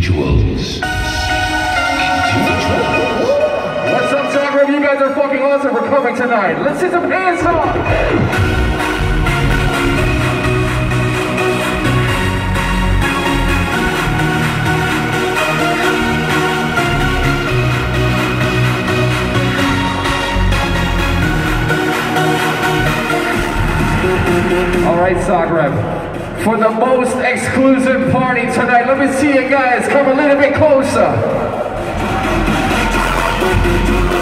individuals. What's up, Zagreb? You guys are fucking awesome for coming tonight. Let's see some hands up. All right, Zagreb, for the most exclusive party tonight, let me see you guys come a little bit closer.